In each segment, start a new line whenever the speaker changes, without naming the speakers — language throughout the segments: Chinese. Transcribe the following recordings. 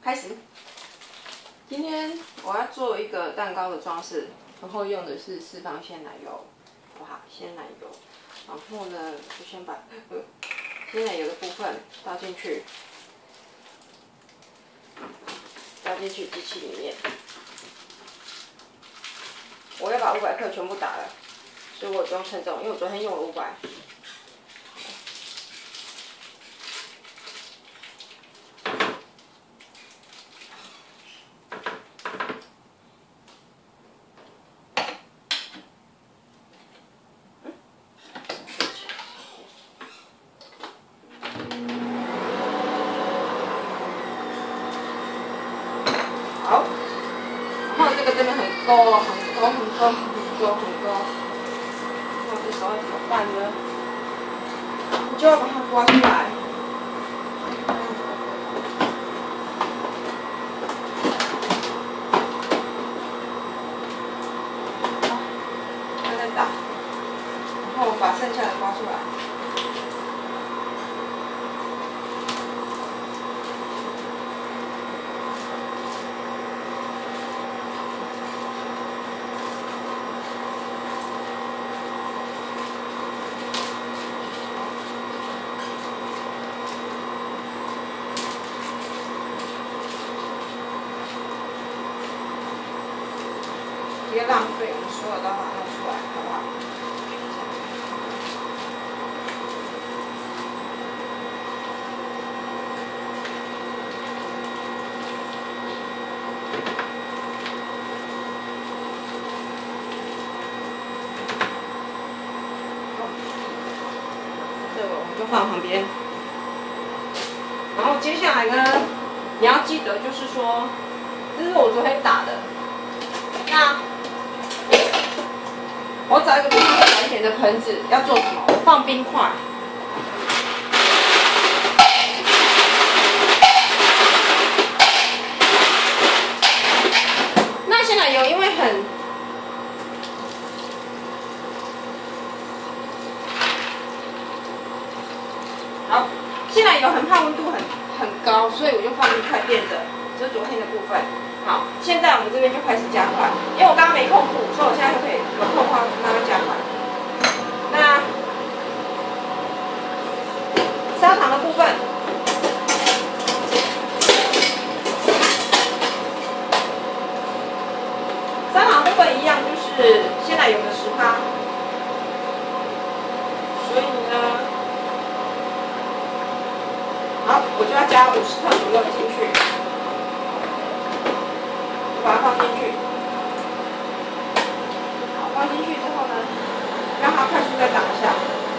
开始。今天我要做一个蛋糕的装饰，然后用的是四方鲜奶油，好不好？鲜奶油，然后呢，就先把鲜奶油的部分倒进去，机器里面。我要把500克全部打了，所以我不用称重，因为我昨天用了500。好，然后这个真的很勾，很勾，那我这时候怎么办呢？我就要把它刮出来。再打，然后把剩下的刮出来。别浪费，我们所有都把它弄出来，好不好？这个我们就放旁边。然后接下来呢，你要记得就是说，这是我昨天打的，那。我找一个比较小一点的盆子，要做什么？我放冰块。那鲜奶油因为好，鲜奶油很怕温度很高，所以我就放冰块垫着。这是昨天的部分。好，现在我们这边就开始加快，因为我刚刚没控谱，所以我现在就可以有空的话慢慢加快。那砂糖的部分，砂糖的部分一样，就是鲜奶油的10%，所以呢，好，我就要加50克左右进去。把它放进去，好，放进去之后呢，让它快速再打一下。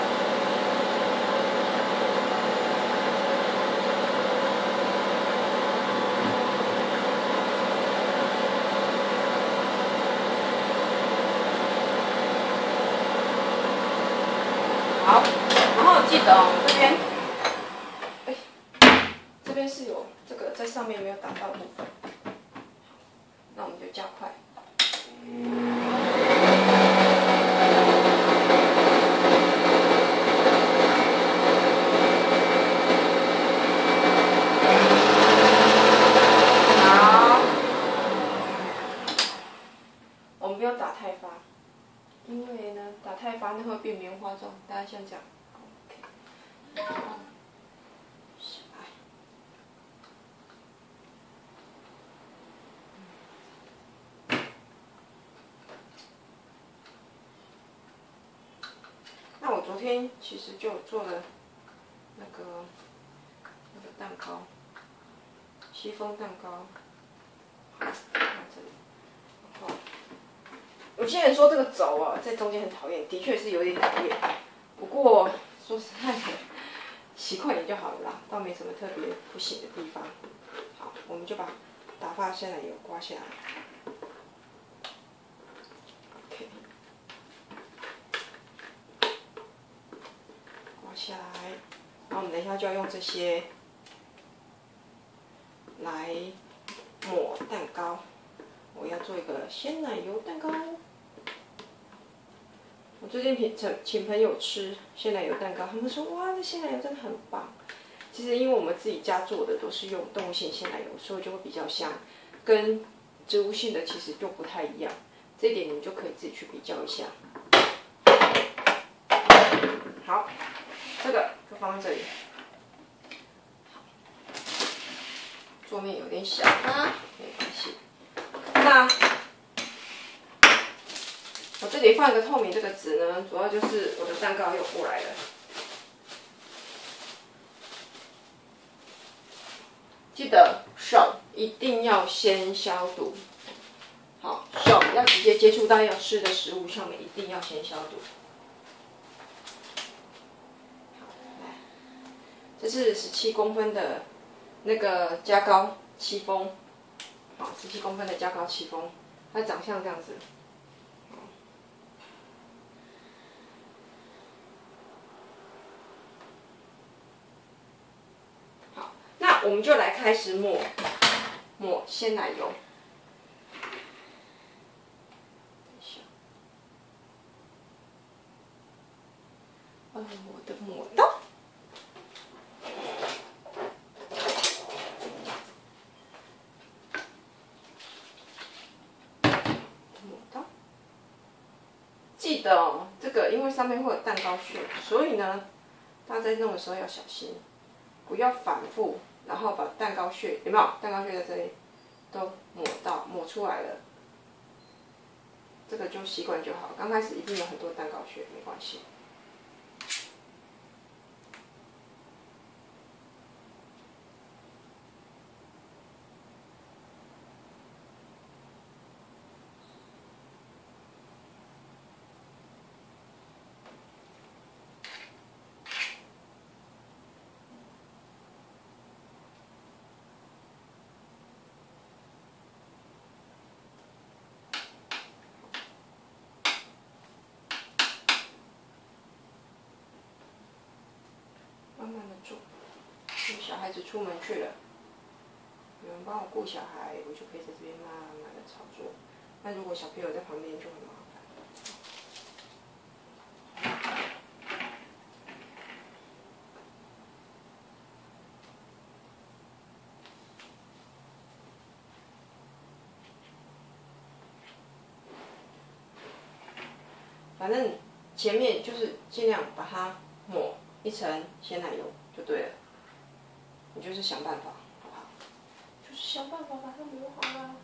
好，然后记得哦，这边是有这个在上面没有打到的部分。那我们就加快。好，我们不要打太发，因为呢打太发那会变棉花状，大家像这样。OK。那我昨天其实就做了那个蛋糕，戚风蛋糕。看这里，然后有些人说这个轴啊在中间很讨厌，的确是有点讨厌。不过说实在的，习惯也就好了啦，倒没什么特别不行的地方。好，我们就把打发鲜奶油刮下来。下来，然后我们等一下就要用这些来抹蛋糕。我要做一个鲜奶油蛋糕。我最近请朋友吃鲜奶油蛋糕，他们说哇，这鲜奶油真的很棒。 其实因为我们自己家做的都是用动物性鲜奶油，所以就会比较香，跟植物性的其实就不太一样。这一点你们就可以自己去比较一下。好，这个就放在这里。桌面有点小啊，没关系。那我这里放一个透明这个纸呢，主要就是我的蛋糕又过来了。记得手一定要先消毒。好，手要直接接触到要湿的食物上面，一定要先消毒。好，来，这是17公分的那个加高戚风，好，17公分的加高戚风，它长相这样子。好，那我们就来开始抹鲜奶油。我的抹刀，抹刀，记得哦，这个因为上面会有蛋糕屑，所以呢，大家在弄的时候要小心，不要反复，然后把蛋糕屑有没有？蛋糕屑在这里都抹出来了，这个就习惯就好。刚开始一定有很多蛋糕屑，没关系。慢慢的做，因为小孩子出门去了，有人帮我顾小孩，我就可以在这边慢慢的操作。那如果小朋友在旁边就很麻烦。反正前面就是尽量把它抹一层鲜奶油就对了，你就是想办法，好不好？就是想办法把它抹好啦。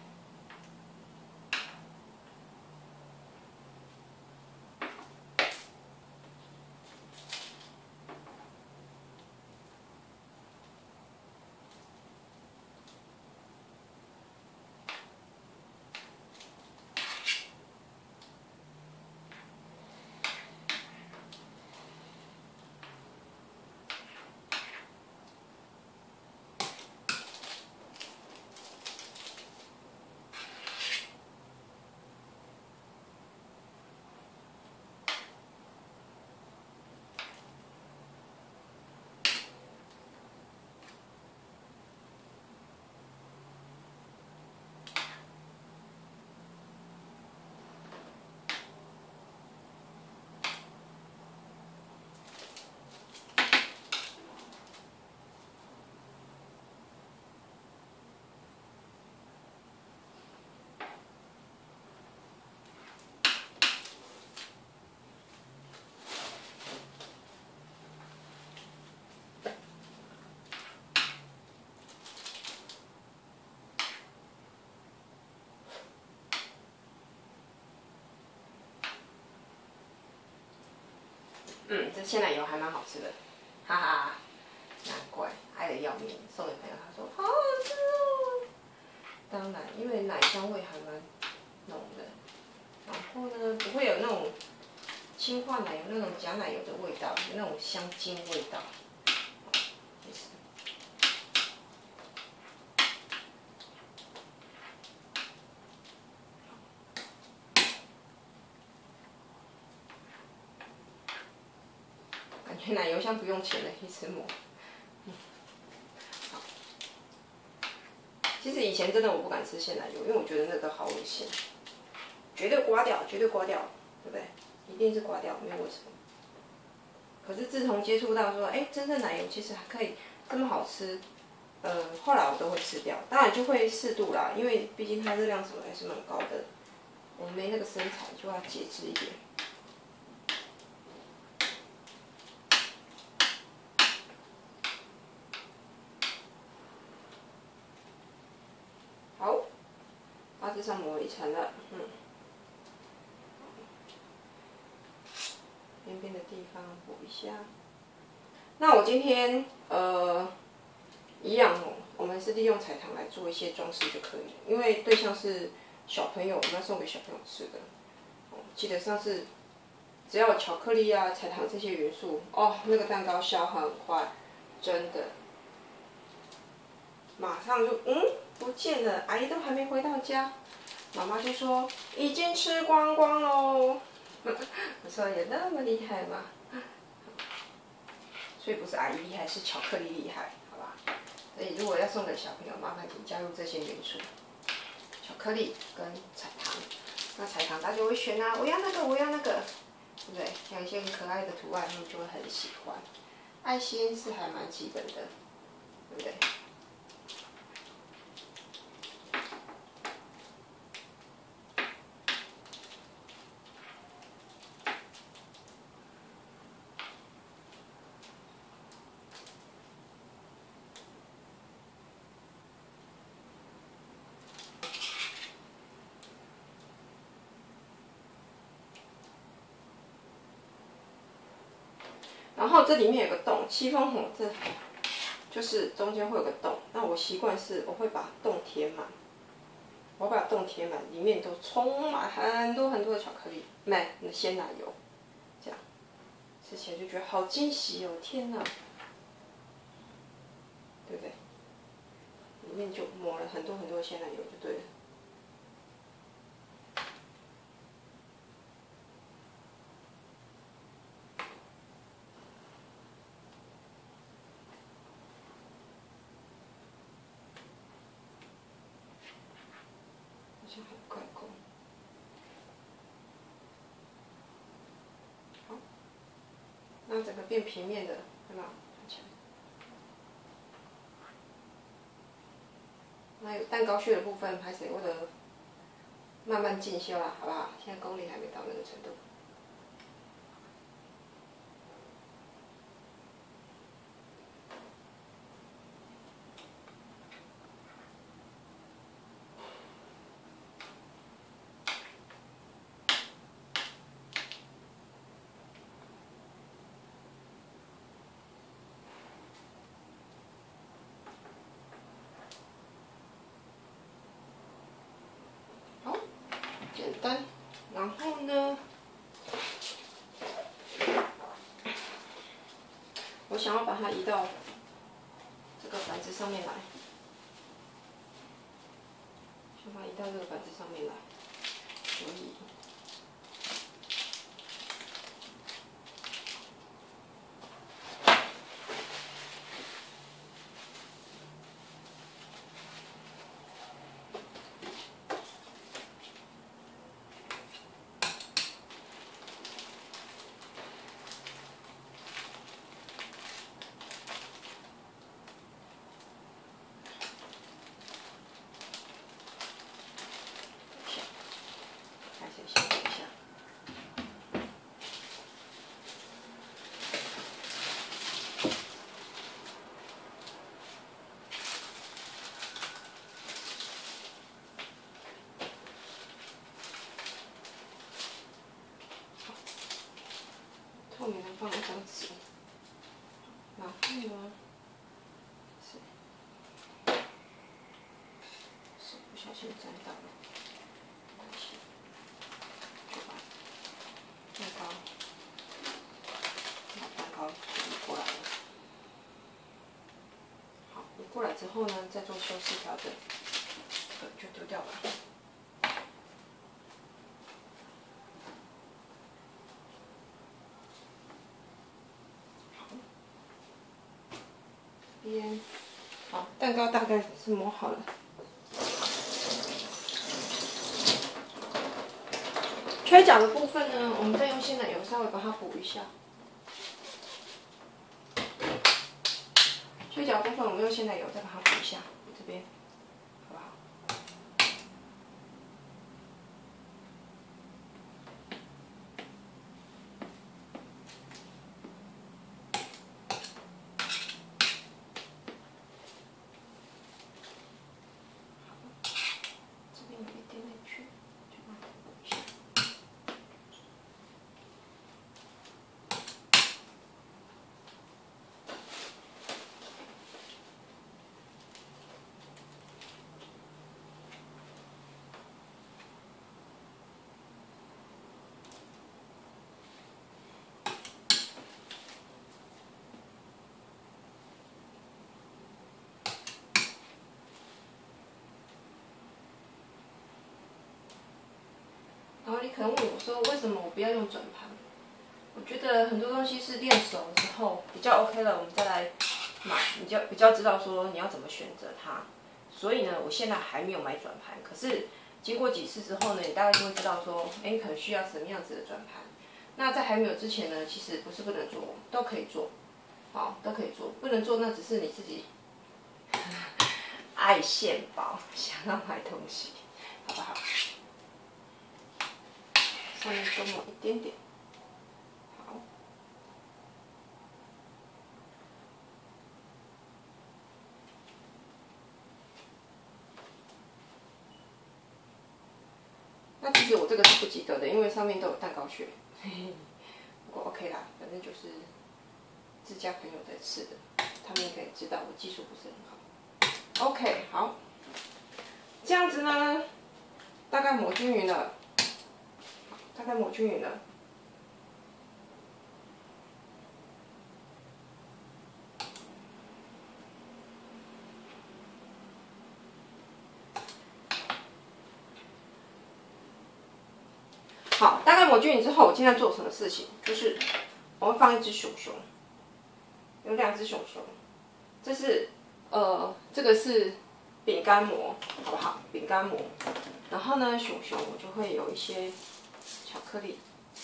这鲜奶油还蛮好吃的，哈哈，难怪爱得要命，送给朋友他说好好吃哦。当然，因为奶香味还蛮浓的，然后呢不会有那种氢化奶油那种假奶油的味道，那种香精味道。奶油像不用钱的，一直抹。好，其实以前真的我不敢吃鲜奶油，因为我觉得那个好恶心，绝对刮掉，绝对刮掉，对不对？一定是刮掉，没有为什么。 可是自从接触到说，哎，真正奶油其实还可以这么好吃，后来我都会吃掉，当然就会适度啦，因为毕竟它热量什么还是蛮高的，我们没那个身材就要节制一点。好，大致上抹一层了，边边的地方补一下。那我今天一样哦，我们是利用彩糖来做一些装饰就可以了，因为对象是小朋友，我们要送给小朋友吃的。记得上次只要有巧克力啊、彩糖这些元素，哦，那个蛋糕消耗很快，真的，马上就不见了，阿姨都还没回到家，妈妈就说已经吃光光喽。我说有那么厉害吗？所以不是阿姨厉害，是巧克力厉害，好吧？所以如果要送给小朋友，麻烦请加入这些元素，巧克力跟彩糖。那彩糖大家就会选啊，我要那个，我要那个，对不对？像一些很可爱的图案，他们就会很喜欢。爱心是还蛮基本的，对不对？然后这里面有个洞，戚风红这就是中间会有个洞。那我习惯是我会把洞填满，我把洞填满，里面都充满很多很多的巧克力，鲜奶油，这样吃起来就觉得好惊喜哦！天哪，对不对？里面就抹了很多很多的鲜奶油就对了。好像还快够。好，那整个变平面的，有没有？看起来。那有蛋糕屑的部分，拍谁我的慢慢进修啦，好不好？现在功力还没到那个程度。好，简单。然后呢，我想要把它移到这个板子上面来，想把它移到这个板子上面来，所以。后面再放一张纸，然后呢，手不小心沾到了，就把蛋糕移过来了。好，移过来之后呢，再做修饰调整，这个就丢掉吧。边，好，蛋糕大概是磨好了。缺角的部分呢，我们再用鲜奶油稍微把它补一下。 对角部分我们用鲜奶油再把它涂一下，这边，好不好？这边有一点点缺，就把它补一下。 然后你可能问我说，为什么我不要用转盘？我觉得很多东西是练熟之后比较 OK 了，我们再来买，你就比较知道说你要怎么选择它。所以呢，我现在还没有买转盘，可是经过几次之后呢，你大概就会知道说，哎，可能需要什么样子的转盘。那在还没有之前呢，其实不是不能做，都可以做，好，都可以做。不能做那只是你自己爱现宝，想要买东西，好不好？ 上面多抹一点点，好。那其实我这个是不记得的，因为上面都有蛋糕屑，嘿嘿。不过 OK 啦，反正就是自家朋友在吃的，他们应该也知道我技术不是很好。OK， 好，这样子呢，大概抹均匀了，大概抹均匀了。 好，大概抹均匀之后，我今天做什么事情？就是我会放一只熊熊，有2只熊熊。这是这个是饼干膜，好不好？饼干膜。然后呢，熊熊我就会有一些巧克力。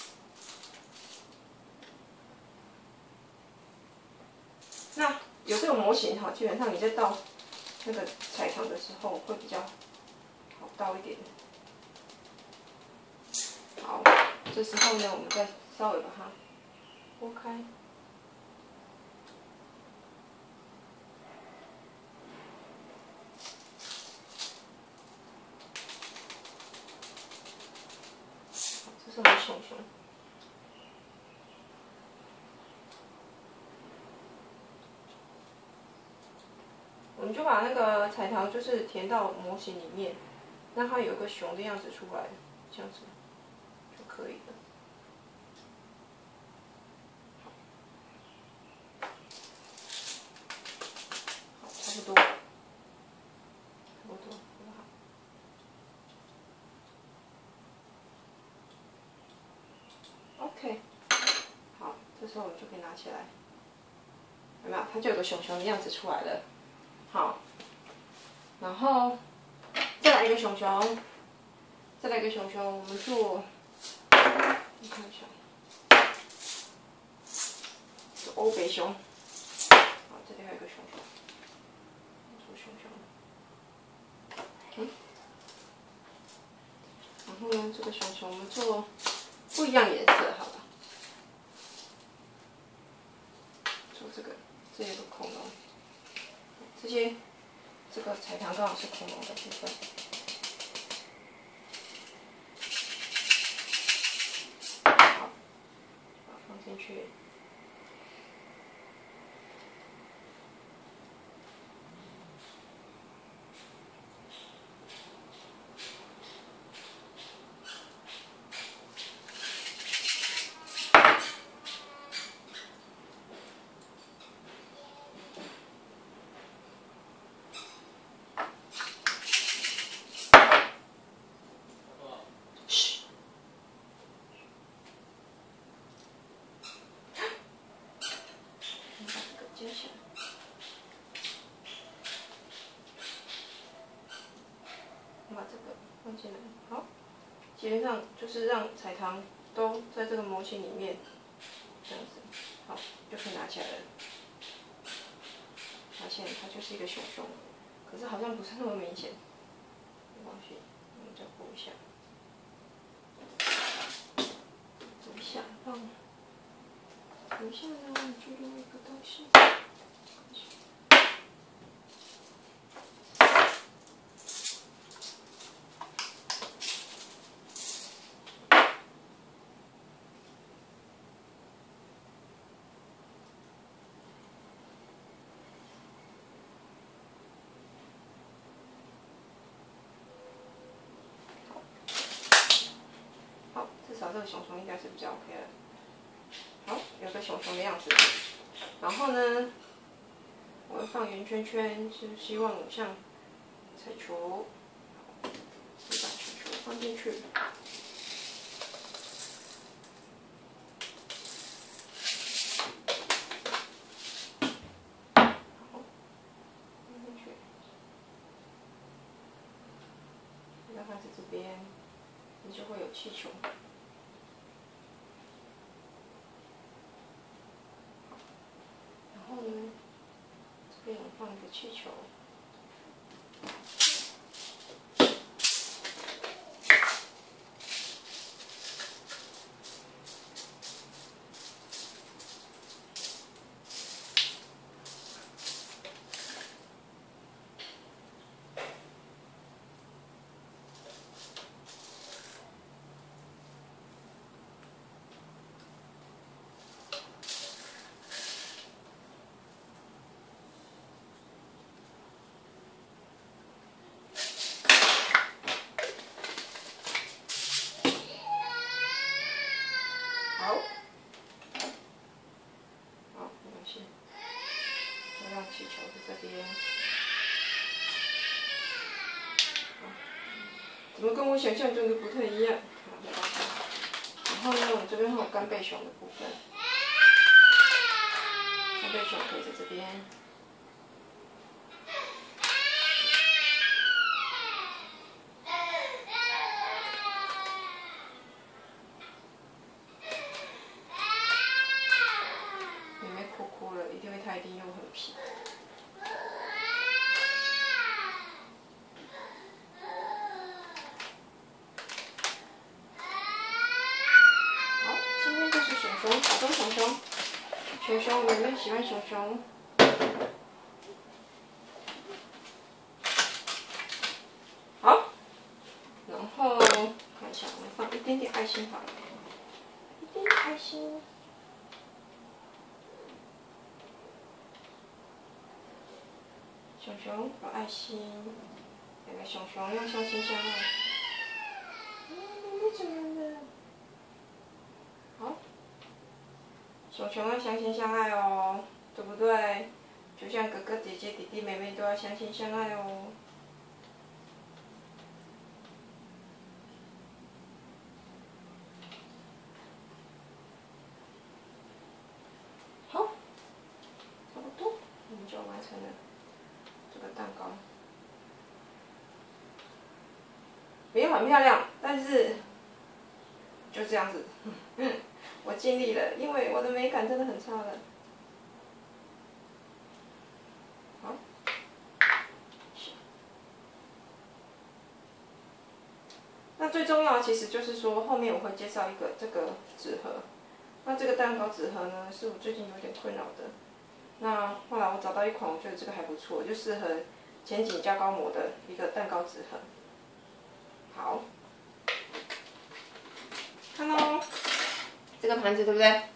那有这个模型哈，基本上你在倒那个彩糖的时候会比较好倒一点。 好，这时候呢，我们再稍微把它拨开。这是我们熊熊。我们就把那个彩糖就是填到模型里面，让它有一个熊的样子出来，这样子就可以了。 差不多，差不多，好不好 ？OK， 好，这时候我们就可以拿起来，有没有？它就有个熊熊的样子出来了。好，然后再来一个熊熊，再来一个熊熊，我们做，你看一下，是欧北熊。好，这里还有一个熊熊。 然后呢，这个熊熊我们做不一样颜色，好了。做这个，这有个恐龙，这个彩糖刚好是恐龙的部分。好，把它放进去。 接起来，我把这个放进来，好，基本上就是让彩糖都在这个模型里面，这样子，好，就可以拿起来了。 发现它就是一个熊熊，可是好像不是那么明显。没关系，我们再补一下，补一下，补一下呢，我们就用一个东西。至少这个熊熊应该是比较 OK 的。好，有个熊熊的样子。然后呢，我会放圆圈圈，是希望像彩球，把彩球放进去。好，放进去。然后在这边，你就会有气球。然后呢，这边我放一个气球。好，没关系，就让气球在这边。怎么跟我想象中的不太一样？然后呢，我们这边还有干贝熊的部分，干贝熊可以在这边。妹妹哭了，因为她一定又很皮。好，今天就是熊熊，卡通熊熊，熊熊，妹妹喜欢熊熊。好，然后看一下，我们放一点点爱心好了，一点点爱心。熊熊有爱心，两个熊熊要相亲相爱。妹妹怎么了？好，熊熊要相亲相爱哦，对不对？就像哥哥姐姐、弟弟妹妹都要相亲相爱哦。好，差不多，我们就完成了这个蛋糕。没有很漂亮，但是就这样子，我尽力了，因为我的美感真的很差了。好，那最重要的其实就是说，后面我会介绍一个这个纸盒。那这个蛋糕纸盒呢，是我最近有点困扰的。那后来我找到一款，我觉得这个还不错，就适合前景加高膜的一个蛋糕纸盒。好，看喽，这个盘子对不对？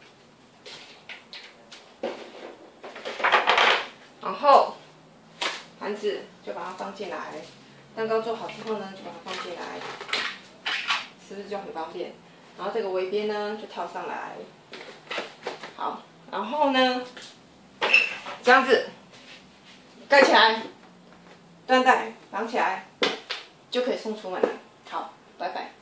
然后盘子就把它放进来，蛋糕做好之后呢，就把它放进来，是不是就很方便？然后这个围边呢就套上来，好，然后呢这样子盖起来，缎带绑起来，就可以送出门了。好，拜拜。